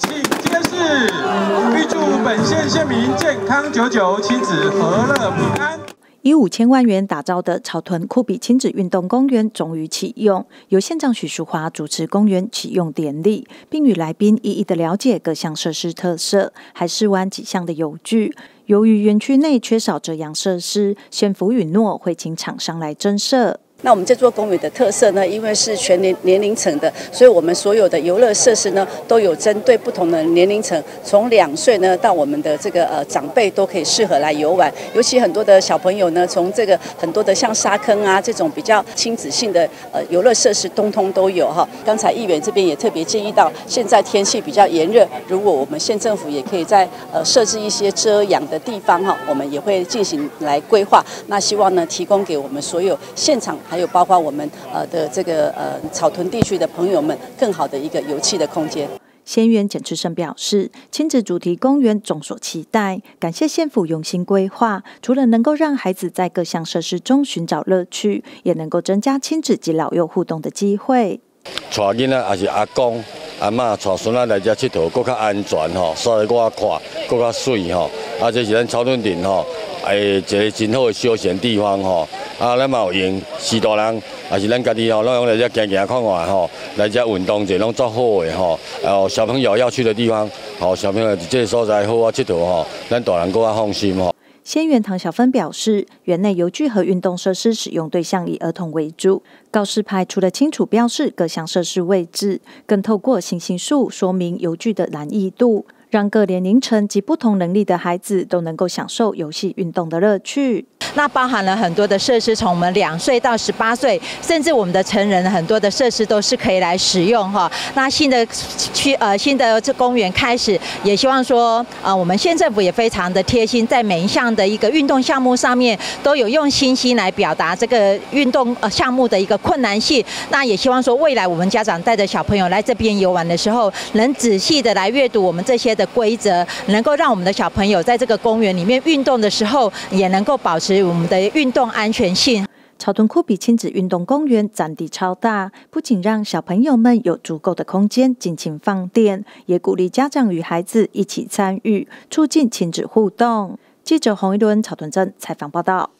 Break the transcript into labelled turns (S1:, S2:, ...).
S1: 请监视，预祝本县县民健康久久，亲子和乐平安。
S2: 以5000万元打造的草屯酷比亲子运动公园终于启用，由县长许淑华主持公园启用典礼，并与来宾一一的了解各项设施特色，还试玩几项的游具。由于园区内缺少这样设施，县府允诺会请厂商来增设。
S3: 那我们这座公园的特色呢，因为是全年龄层的，所以我们所有的游乐设施呢，都有针对不同的年龄层，从2岁呢到我们的这个长辈都可以适合来游玩。尤其很多的小朋友呢，从这个很多的像沙坑啊这种比较亲子性的游乐设施，通通都有哈。刚才议员这边也特别建议到，现在天气比较炎热，如果我们县政府也可以在设置一些遮阳的地方哈，我们也会进行来规划。那希望呢，提供给我们所有现场。还有包括我们的这个草屯地区的朋友们，更好的一个游憩的空间。
S2: 县员简志胜表示，亲子主题公园众所期待，感谢县府用心规划，除了能够让孩子在各项设施中寻找乐趣，也能够增加亲子及老幼互动的机会。
S4: 带囡仔也是阿公阿嬷带孙仔来遮佚佗，更较安全吼，所以我看更较水吼。这是咱草屯镇吼，一个真好的休闲地方吼。咱嘛有用，许大人也是咱家己吼，拢用来遮行行看看吼，来遮运动者拢足好的吼。小朋友要去的地方，小朋友这个所在好佚佗吼，咱大人更加放心吼。
S2: 县员唐小芬表示，园内游具和运动设施使用对象以儿童为主。告示牌除了清楚标示各项设施位置，更透过星星数说明游具的难易度，让各年龄层及不同能力的孩子都能够享受游戏运动的乐趣。
S5: 那包含了很多的设施，从我们2岁到18岁，甚至我们的成人很多的设施都是可以来使用哈。那新的这公园开始，也希望说我们县政府也非常的贴心，在每一项的一个运动项目上面都有用星星来表达这个运动项目的一个困难性。那也希望说未来我们家长带着小朋友来这边游玩的时候，能仔细的来阅读我们这些的规则，能够让我们的小朋友在这个公园里面运动的时候，也能够保持我们的运动安全性。
S2: 草屯酷比亲子运动公园占地超大，不仅让小朋友们有足够的空间尽情放电，也鼓励家长与孩子一起参与，促进亲子互动。记者洪一伦草屯镇采访报道。